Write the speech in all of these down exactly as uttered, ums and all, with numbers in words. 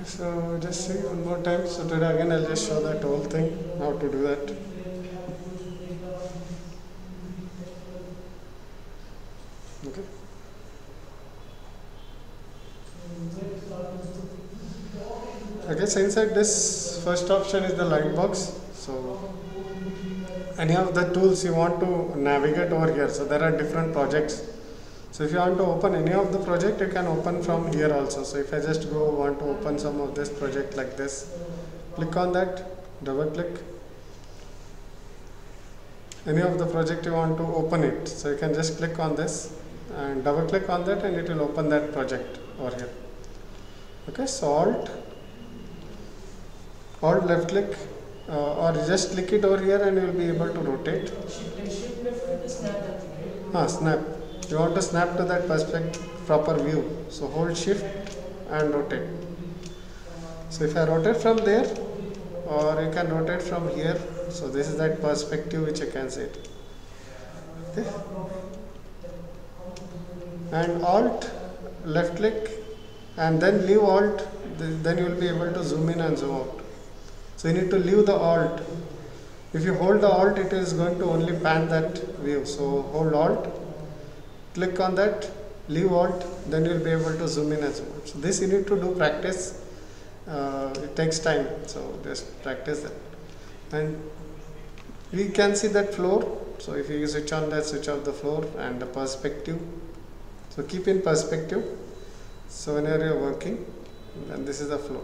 So just see one more time. So today again I'll just show that whole thing, how to do that. Okay. Okay, so inside this first option is the light box. So any of the tools you want to navigate over here. So there are different projects. So if you want to open any of the project, you can open from here also. So if I just go want to open some of this project like this, click on that, double click. Any of the project you want to open it. So you can just click on this and double click on that and it will open that project over here. Okay, so Alt, Alt left click uh, or just click it over here and you will be able to rotate. Ah, snap. You want to snap to that perspective proper view. So hold shift and rotate. So if I rotate from there, or you can rotate from here. So this is that perspective which you can see it. Okay. And Alt left click and then leave Alt, then you will be able to zoom in and zoom out. So you need to leave the Alt. If you hold the Alt, it is going to only pan that view. So hold Alt, click on that, leave Alt, then you will be able to zoom in and zoom out. So this you need to do practice. Uh, it takes time, so just practice that. And we can see that floor. So if you switch on that, switch off the floor and the perspective. So keep in perspective. So whenever you are working, then this is the floor.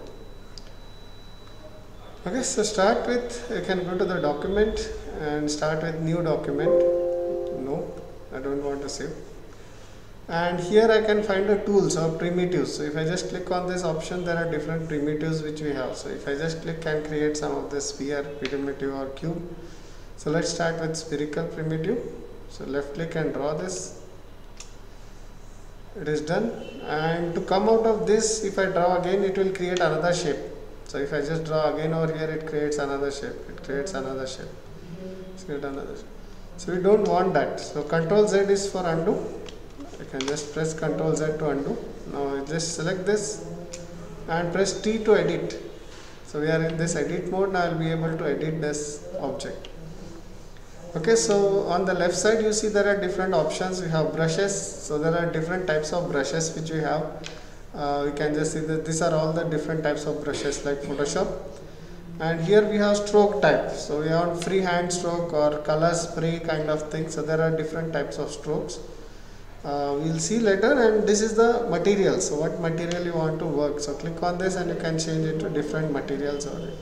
Okay, so start with, you can go to the document and start with new document. No, I don't want to save. And here I can find the tools or primitives. So if I just click on this option, there are different primitives which we have. So if I just click and create some of the sphere primitive or cube. So let's start with spherical primitive. So left click and draw this. It is done. And to come out of this, if I draw again, it will create another shape. So if I just draw again over here, it creates another shape. It creates another shape. Let's create another shape. So we don't want that. So Control Z is for undo. You can just press Control Z to undo. Now just select this and press T to edit. So we are in this edit mode. Now I will be able to edit this object. Okay, so on the left side you see there are different options. We have brushes. So there are different types of brushes which we have. Uh, we can just see that these are all the different types of brushes like Photoshop. And here we have stroke type. So we have freehand stroke or color spray kind of thing. So there are different types of strokes. Uh, we will see later, and this is the material. So what material you want to work. So click on this and you can change it to different materials already.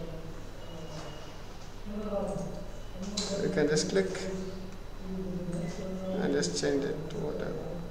You can just click and just change it to whatever.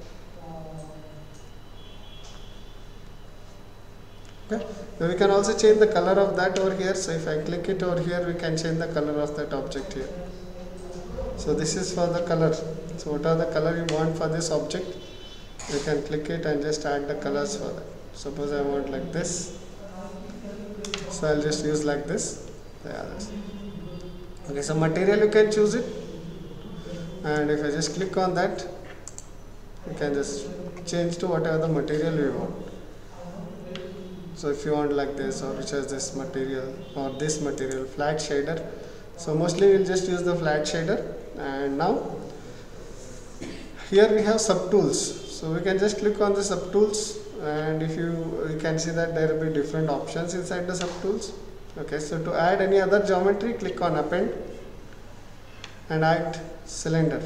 Okay. Now we can also change the color of that over here. So if I click it over here, we can change the color of that object here. So this is for the color. So what are the color you want for this object? You can click it and just add the colors for that. Suppose I want like this. So I'll just use like this. Yeah, okay, so material you can choose it. And if I just click on that, you can just change to whatever the material you want. So if you want like this, or which has this material or this material, flat shader. So mostly we'll just use the flat shader. And now here we have subtools. So we can just click on the subtools, and if you you can see that there will be different options inside the subtools. Okay, so to add any other geometry, click on append and add cylinder.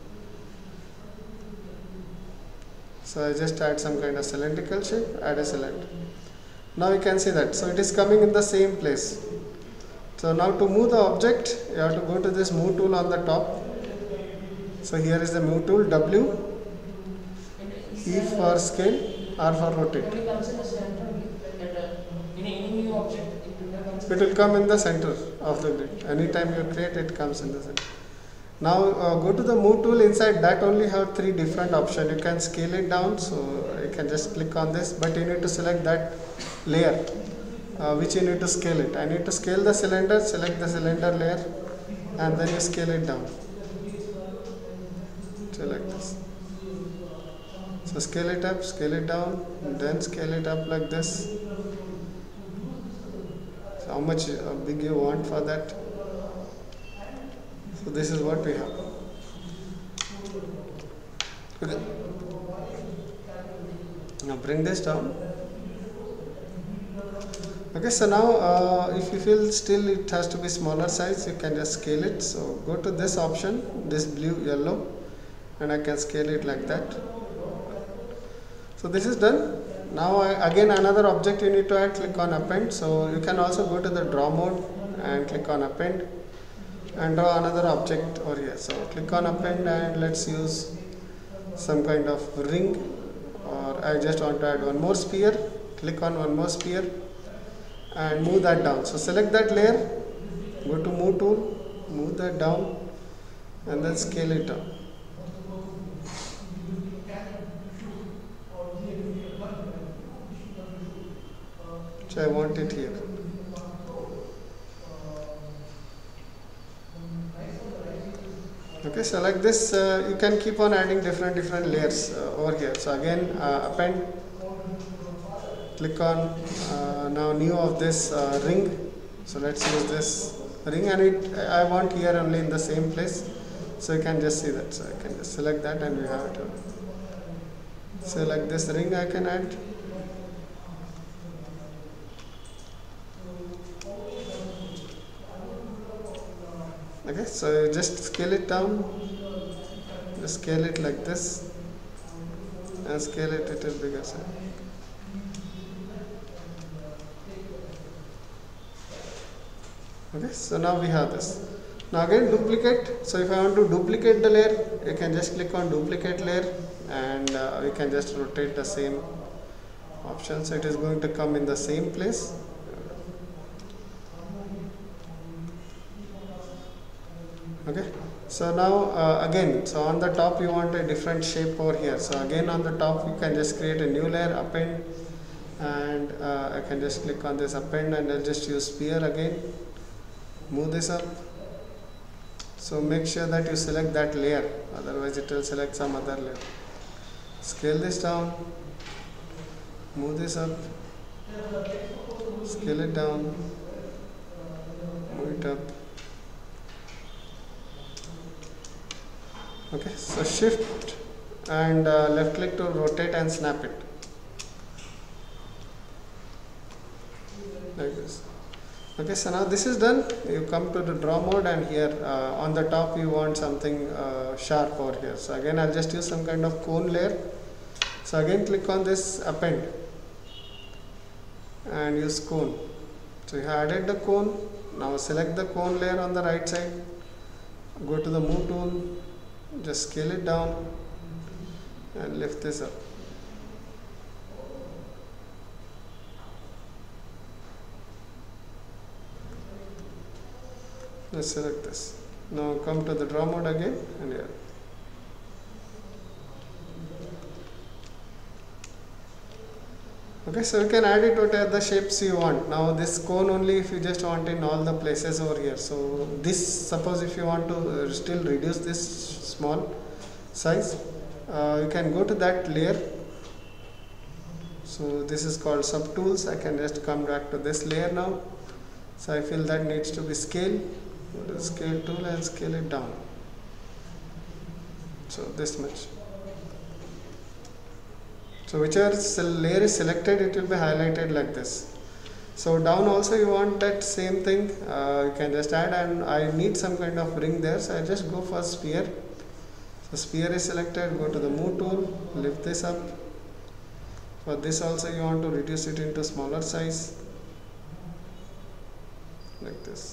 So I just add some kind of cylindrical shape, add a cylinder. Now you can see that. So it is coming in the same place. So now to move the object, you have to go to this move tool on the top. So here is the move tool, W, E for scale, R for rotate. It will come in the center of the grid. Anytime you create, it comes in the center. Now uh, go to the move tool. Inside that only have three different options. You can scale it down, so you can just click on this, but you need to select that layer uh, which you need to scale it. I need to scale the cylinder, select the cylinder layer and then you scale it down. Select this. So scale it up, scale it down, and then scale it up like this. how much uh, big you want for that. So this is what we have. Okay. Now bring this down. Okay, so now uh, if you feel still it has to be smaller size, you can just scale it. So go to this option, this blue yellow, and I can scale it like that. So this is done. Now I, again another object you need to add, click on append. So you can also go to the draw mode and click on append and draw another object over here. So click on append and let's use some kind of ring, or I just want to add one more sphere. Click on one more sphere and move that down. So select that layer, go to move tool, move that down and then scale it down. So I want it here. Okay, so like this uh, you can keep on adding different different layers uh, over here. So again uh, append, click on uh, now new of this uh, ring. So let's use this ring, and it I want here only in the same place, so you can just see that. So I can just select that and we have it. So like this ring I can add. Okay, so just scale it down, just scale it like this and scale it a little bigger side. Okay, so now we have this. Now again duplicate. So if I want to duplicate the layer, you can just click on duplicate layer and uh, we can just rotate the same option, so it is going to come in the same place. Okay, so now uh, again, so on the top you want a different shape over here. So again on the top you can just create a new layer, append, and uh, I can just click on this append and I'll just use sphere again. Move this up. So make sure that you select that layer, otherwise it will select some other layer. Scale this down, move this up, scale it down, move it up. Okay, so shift and uh, left click to rotate and snap it like this. Okay, so now this is done. You come to the draw mode and here uh, on the top you want something uh, sharp over here. So again I'll just use some kind of cone layer. So again click on this append and use cone. So you have added the cone. Now select the cone layer on the right side, go to the move tool, just scale it down and lift this up. Let's select this. Now come to the draw mode again and here. Okay, so you can add it whatever the shapes you want. Now this cone only if you just want in all the places over here. So this, suppose if you want to uh, still reduce this small size, uh, you can go to that layer. So this is called subtools. I can just come back to this layer now. So I feel that needs to be scale. Go to the scale tool and scale it down. So this much. So whichever layer is selected, it will be highlighted like this. So down also you want that same thing. Uh, you can just add, and I need some kind of ring there, so I just go for sphere. So sphere is selected, go to the move tool, lift this up. For this also you want to reduce it into smaller size like this.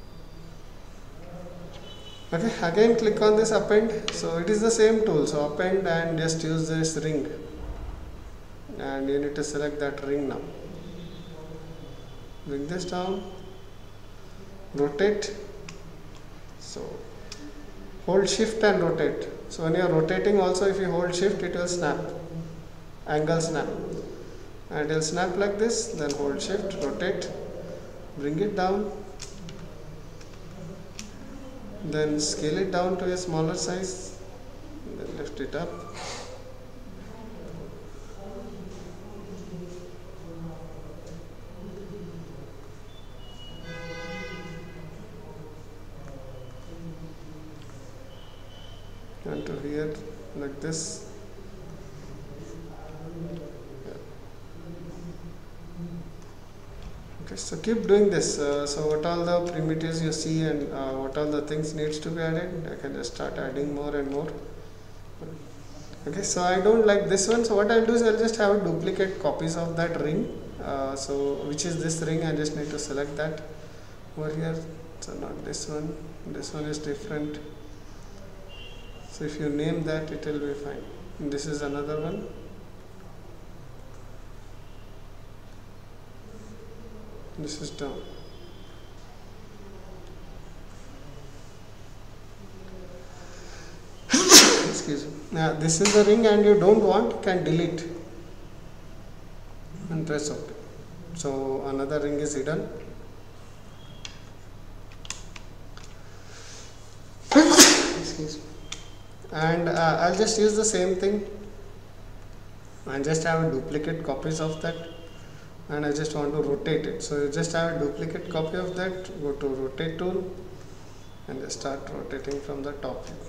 Okay, again click on this append. So it is the same tool. So append and just use this ring, and you need to select that ring now. Bring this down, rotate. So hold shift and rotate. So when you are rotating also, if you hold shift, it will snap, angle snap, and it will snap like this. Then hold shift, rotate, bring it down, then scale it down to a smaller size, then lift it up. to here like this. Okay, so keep doing this. Uh, so what all the primitives you see and uh, what all the things needs to be added, I can just start adding more and more. Okay, so I don't like this one, so what I'll do is I'll just have duplicate copies of that ring. Uh, so which is this ring, I just need to select that over here. So not this one, this one is different. So if you name that, it will be fine. And this is another one. This is down. Excuse me. Now this is the ring and you don't want, you can delete and press OK. So another ring is hidden. Excuse me. And uh, I'll just use the same thing and just have duplicate copies of that. And I just want to rotate it. So you just have a duplicate copy of that, go to rotate tool and just start rotating from the top view.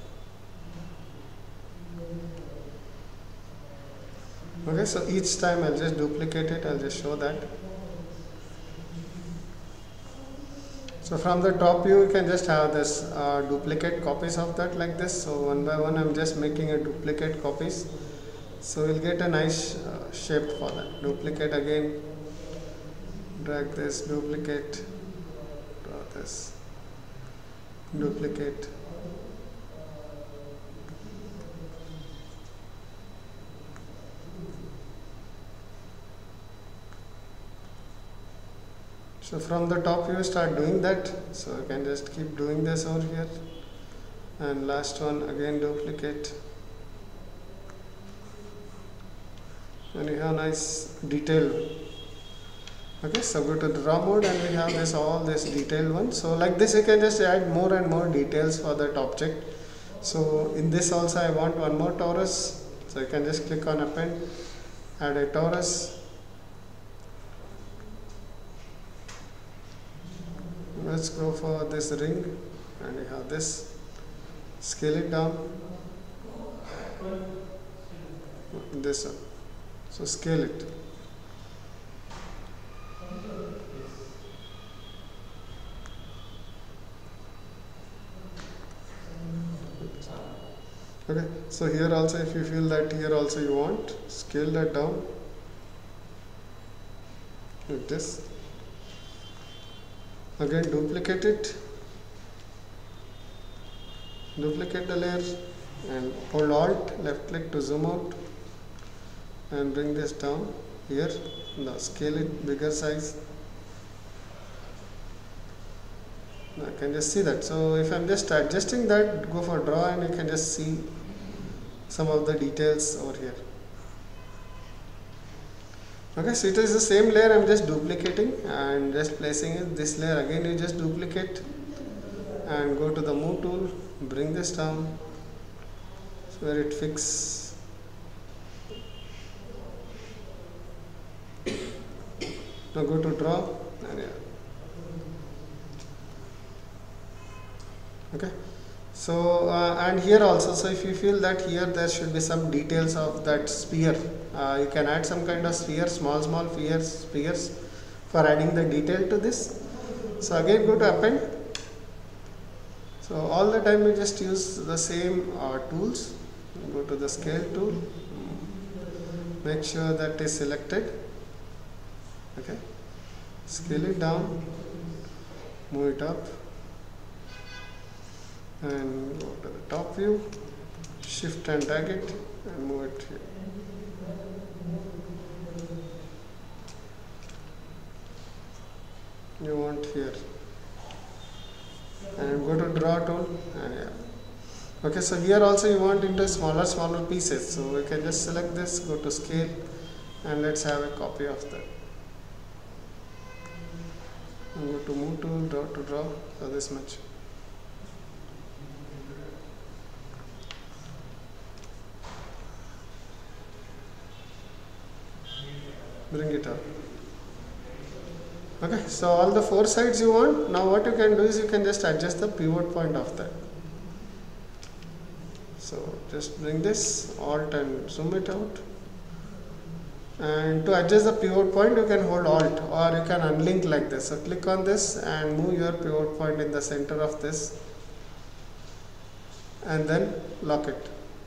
Okay, so each time I'll just duplicate it, I'll just show that. So from the top view you can just have this uh, duplicate copies of that like this. So one by one I'm just making a duplicate copies. So we'll get a nice uh, shape for that. Duplicate again. Drag this, duplicate, draw this, duplicate, so from the top you start doing that, so you can just keep doing this over here, and last one again duplicate, and you have nice detail. Okay, so go to the draw mode and we have this all this detailed one. So like this you can just add more and more details for that object. So in this also I want one more torus. So you can just click on append, add a torus. Let's go for this ring and we have this. Scale it down. This one. So scale it. Okay, so here also if you feel that here also you want, scale that down like this. Again duplicate it, duplicate the layer and hold Alt, left click to zoom out and bring this down here. Now scale it bigger size. I can just see that. So if I'm just adjusting that, go for draw and you can just see some of the details over here. Okay, so it is the same layer, I'm just duplicating and just placing it this layer. Again you just duplicate and go to the move tool, bring this down so where it fixes. Now go to draw and yeah. Okay, so uh, and here also, so if you feel that here there should be some details of that sphere, uh, you can add some kind of sphere, small small spheres, spheres for adding the detail to this. So again go to append. So all the time you just use the same uh, tools. Go to the scale tool, make sure that is selected. Okay, scale it down, move it up and go to the top view, shift and drag it and move it here. You want here and go to draw tool and yeah. Okay, so here also you want into smaller smaller pieces, so we can just select this, go to scale and let's have a copy of that. And go to move tool, draw to draw, so this much. Bring it up. Okay, so all the four sides you want. Now what you can do is you can just adjust the pivot point of that. So just bring this alt and zoom it out. And to adjust the pivot point, you can hold alt, or you can unlink like this. So click on this and move your pivot point in the center of this, and then lock it.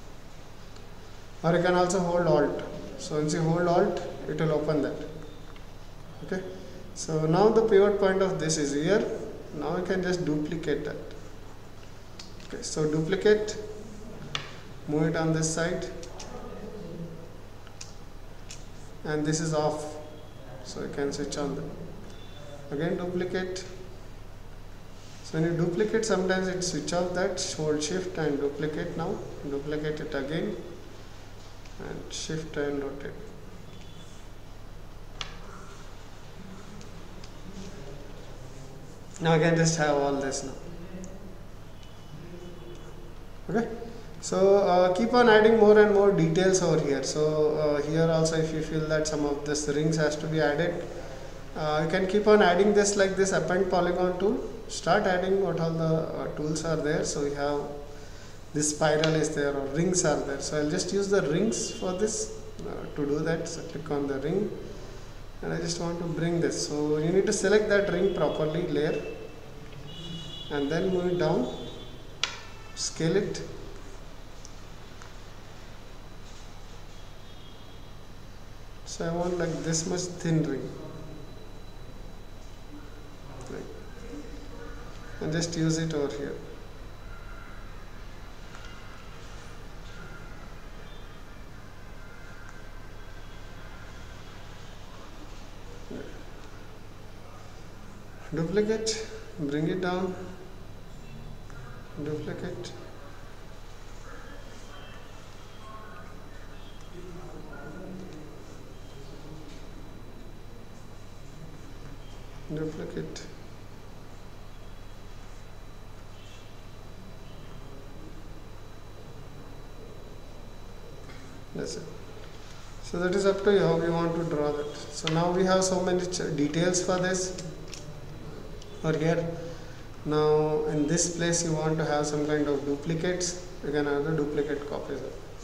Or you can also hold alt. So once you hold alt, it will open that. Okay. So now the pivot point of this is here. Now you can just duplicate that. Okay. So duplicate, move it on this side, and this is off, so you can switch on them. Again duplicate. So when you duplicate, sometimes it switch off that. Hold shift and duplicate. Now duplicate it again and shift and rotate. Now I can just have all this now. Okay. So uh, keep on adding more and more details over here. So uh, here also, if you feel that some of this rings has to be added, uh, you can keep on adding this, like this append polygon tool. Start adding what all the uh, tools are there. So we have this spiral is there, or rings are there. So I'll just use the rings for this uh, to do that. So click on the ring, and I just want to bring this. So you need to select that ring properly, layer, and then move it down, scale it. So I want like this much thin ring, like, and just use it over here. Duplicate, bring it down, duplicate. Duplicate. That's it. So that is up to you how you want to draw that. So now we have so many details for this. Or here, now in this place you want to have some kind of duplicates. You can have the duplicate copies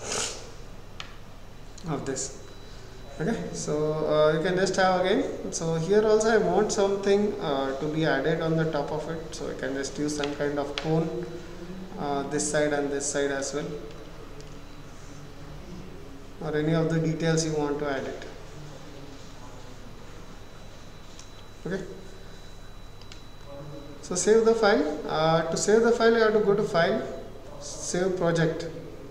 of, of this. Okay, so uh, you can just have again. So here also I want something uh, to be added on the top of it. So I can just use some kind of cone uh, this side and this side as well, or any of the details you want to add it. Okay. So save the file. Uh, to save the file, you have to go to File, Save Project,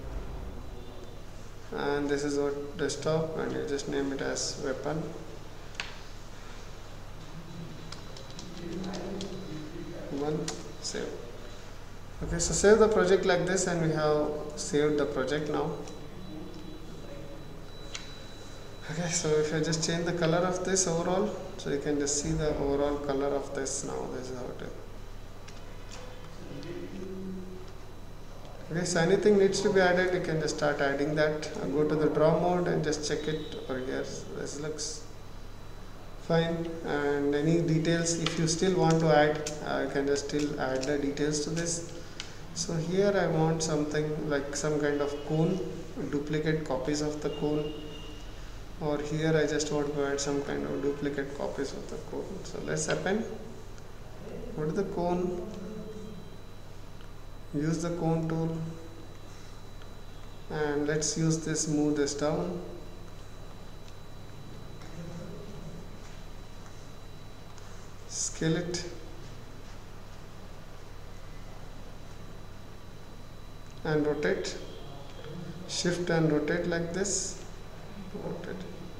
and this is our desktop, and you just name it as weapon. One, save. Okay, so save the project like this, and we have saved the project now. Okay, so if I just change the color of this overall, so you can just see the overall color of this now. This is how it is. Okay, so anything needs to be added, you can just start adding that. Uh, go to the draw mode and just check it over here. So this looks fine. And any details, if you still want to add, uh, you can just still add the details to this. So here I want something like some kind of cone, duplicate copies of the cone. Or here I just want to add some kind of duplicate copies of the cone. So let's append. Go to the cone. Use the cone tool, and let's use this, move this down, scale it, and rotate, shift and rotate like this, rotate.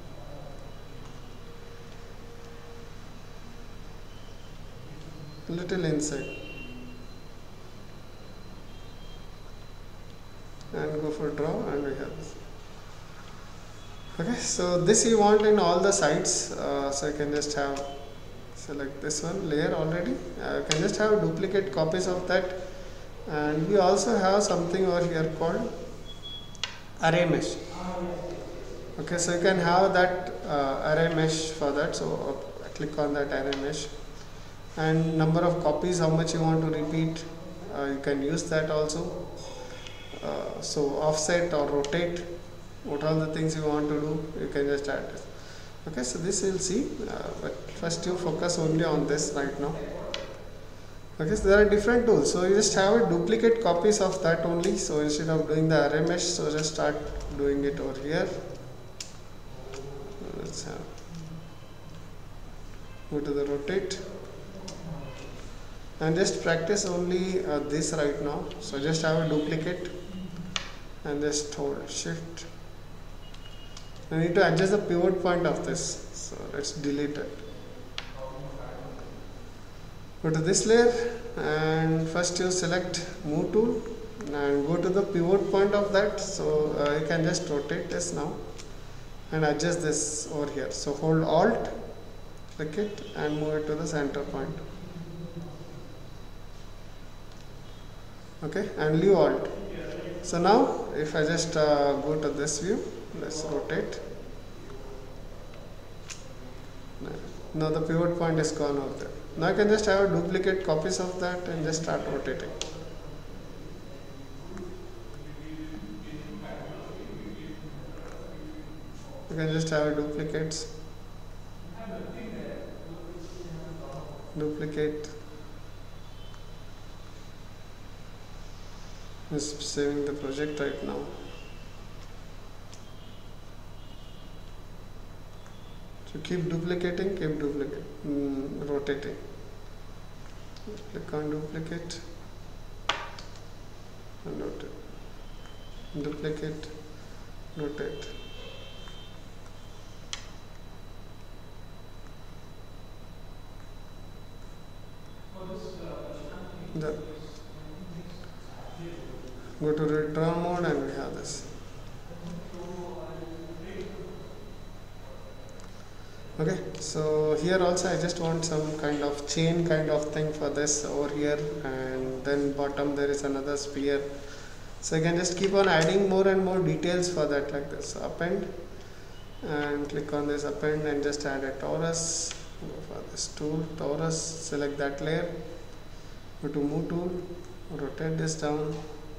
A little inside. And go for draw, and we have this. Okay, so this you want in all the sides, uh, so you can just have, select this one layer already, uh, you can just have duplicate copies of that. And we also have something over here called array mesh. Okay, so you can have that uh, array mesh for that. So uh, click on that array mesh, and number of copies, how much you want to repeat, uh, you can use that also. uh, so offset or rotate, what are the things you want to do, you can just add this. Okay, so this we'll see, uh, but first you focus only on this right now. Okay, so there are different tools, so you just have a duplicate copies of that only. So instead of doing the array mesh, so just start doing it over here. Let's have, go to the rotate and just practice only uh, this right now. So just have a duplicate and just hold shift. I need to adjust the pivot point of this, so let's delete it. Go to this layer and first you select move tool and go to the pivot point of that. So uh, you can just rotate this now and adjust this over here. So hold alt, click it and move it to the center point. Okay, and leave alt. So now if I just uh, go to this view, let's rotate. Now the pivot point is gone over there. Now I can just have a duplicate copies of that and just start rotating. You can just have a duplicates, duplicate. Just saving the project right now. So keep duplicating, keep duplicating, mm, rotating. Click on duplicate and rotate. Duplicate, rotate. Done. Go to redraw mode and we have this. Okay, so here also I just want some kind of chain kind of thing for this over here, and then bottom there is another sphere. So I can just keep on adding more and more details for that, like this. So append and click on this append and just add a torus. Go for this tool, torus, select that layer, go to move tool, rotate this down,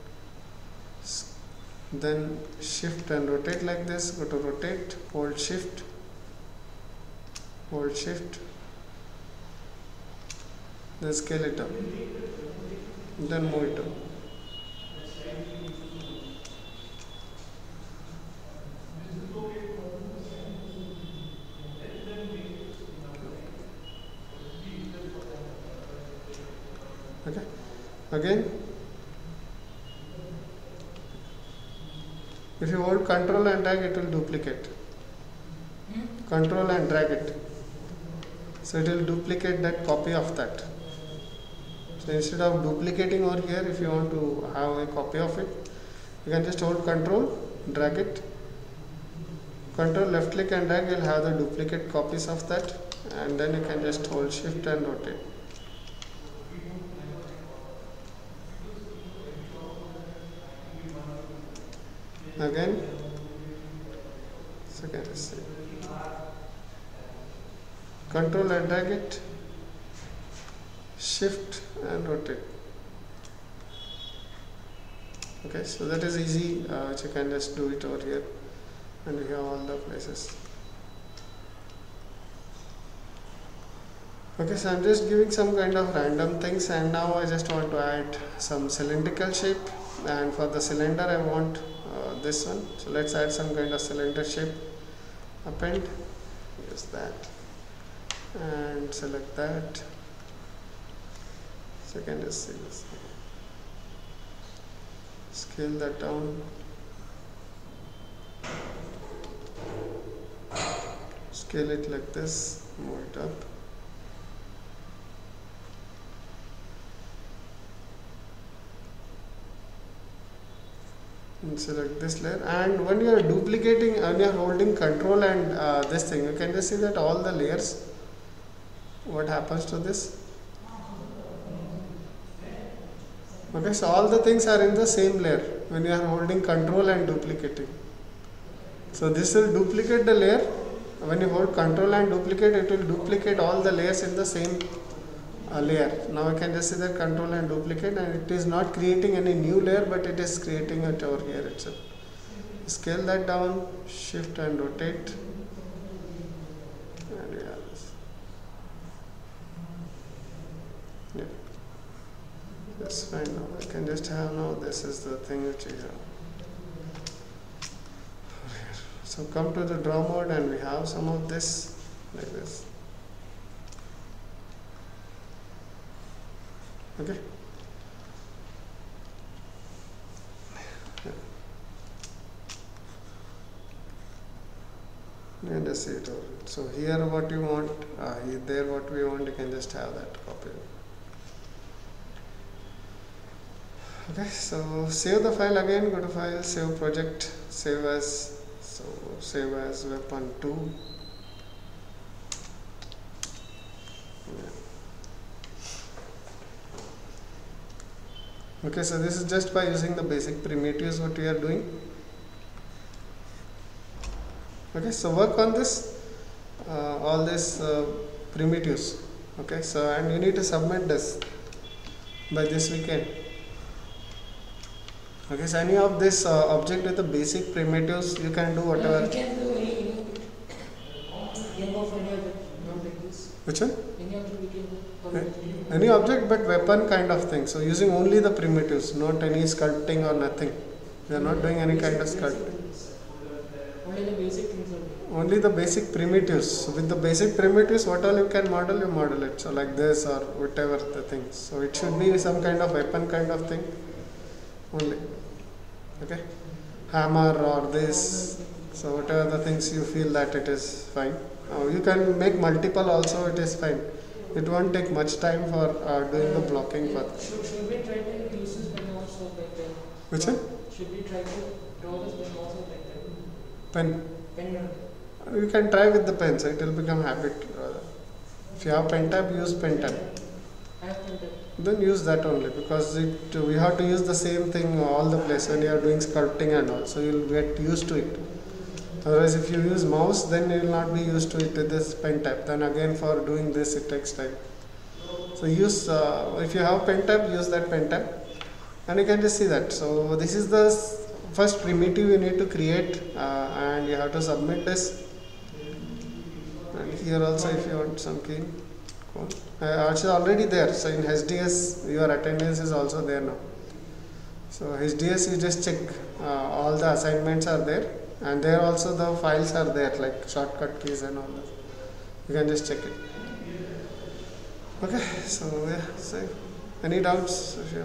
then shift and rotate like this. Go to rotate, hold shift, hold shift, then scale it up, then move it up. Okay, again if you hold control and drag, it will duplicate. Control and drag it, so it will duplicate that copy of that. So instead of duplicating over here, if you want to have a copy of it, you can just hold control, drag it, control left click and drag, you'll have the duplicate copies of that, and then you can just hold shift and rotate. Again, second is control and drag it, shift and rotate. Okay, so that is easy, uh, you can just do it over here and we have all the places. Okay, so I'm just giving some kind of random things, and now I just want to add some cylindrical shape, and for the cylinder I want uh, this one. So let's add some kind of cylinder shape. Append, use that and select that. So you can just see this. Scale that down. Scale it like this, move it up. And select this layer, and when you are duplicating and you are holding control and uh, this thing, you can just see that all the layers, what happens to this. Okay, so all the things are in the same layer when you are holding control and duplicating. So this will duplicate the layer. When you hold control and duplicate, it will duplicate all the layers in the same a layer. Now I can just see that control and duplicate, and it is not creating any new layer, but it is creating it over here itself. Scale that down, shift and rotate, and we have this. Yeah, that's fine. Now I can just have now this is the thing which we have. So come to the draw mode, and we have some of this like this. Okay. And just see it over. So here what you want, uh, there what we want, you can just have that copy. Okay, so save the file again, go to file, save project, save as, so save as weapon two. Okay, so this is just by using the basic primitives what we are doing. Okay, so work on this, uh, all these uh, primitives. Okay, so and you need to submit this by this weekend. Okay, so any of this uh, object with the basic primitives, you can do whatever. Yeah, you can do any, any, any of any object, not like this. Which one? Any object we can do. Okay. Any object but weapon kind of thing. So using only the primitives, not any sculpting or nothing. We are not doing any kind of sculpting. Only the basic things are there. Only the basic primitives. So with the basic primitives, what all you can model, you model it. So like this or whatever the things. So it should be some kind of weapon kind of thing. Only. Okay. Hammer or this. So whatever the things you feel that it is fine. Uh, you can make multiple also, it is fine. It won't take much time for uh, doing the blocking for that. Should, should we try to use this pen also like that? Which one? Should we try to draw this pen also like that? Pen. Pen. You can try with the pen, so it will become habit rather. If you have pen tab, use pen tab. I have pen tab. Then use that only, because it we have to use the same thing all the place when you are doing sculpting and all. So you will get used to it. Otherwise, if you use mouse, then you will not be used to it with this pen tab. Then again, for doing this, it takes time. So use uh, if you have pen tab, use that pen tab, and you can just see that. So this is the first primitive you need to create, uh, and you have to submit this. And here also, if you want some key, cool. Uh, it's already there. So in H D S, your attendance is also there now. So H D S, you just check uh, all the assignments are there. And there also the files are there, like shortcut keys and all that. You can just check it. Okay, so yeah, so any doubts? Sure.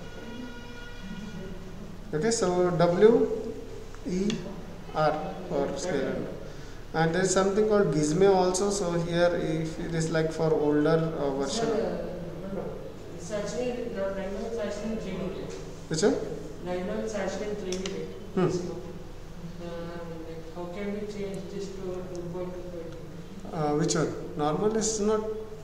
Okay, so W E R for scale. And there is something called Gizmo also. So here, if it is like for older uh, version. It's actually right now it's actually in three D. Which one? Right now it's actually in three D. Hmm. How can we change this to two point two? Uh, which one? Normal is not.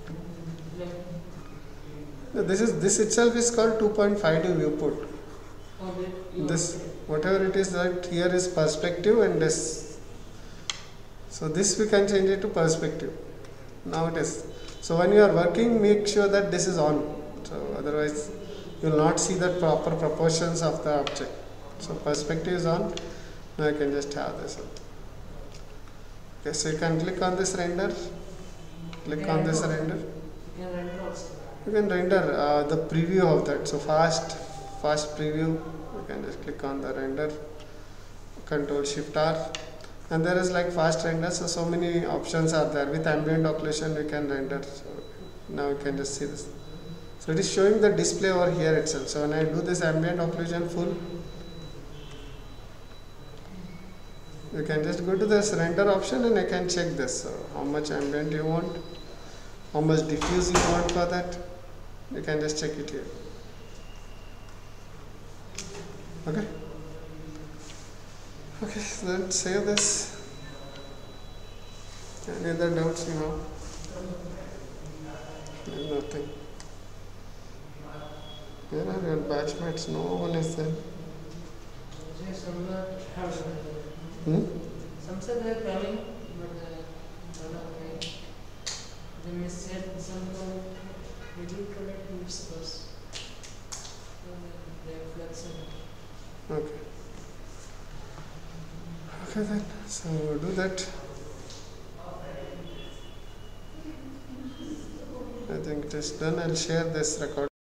Like, this is this itself is called two point five D viewport. oh, that, This whatever it is, that here is perspective and this. So this we can change it to perspective. Now it is. So when you are working, make sure that this is on. So otherwise, you will not see the proper proportions of the object. So perspective is on. Now I can just have this. Okay, so you can click on this render. Click Yeah, on this I know. render. you can render also. You can render uh, the preview of that. So fast, fast preview. You can just click on the render. Control Shift R, and there is like fast render. So so many options are there. With ambient occlusion, you can render. So now you can just see this. So it is showing the display over here itself. So when I do this ambient occlusion full, you can just go to this render option and I can check this. So how much ambient you want, how much diffuse you want for that. You can just check it here. Okay. Okay, so then save this. Any other doubts you have? Nothing. Where are your batchmates? No one is there. Some are have Hmm? some said they are coming, but uh, I don't know why. They may set some. Delete product needs first. Reflection. Okay. Okay then, so do that. I think it is done. I'll share this record.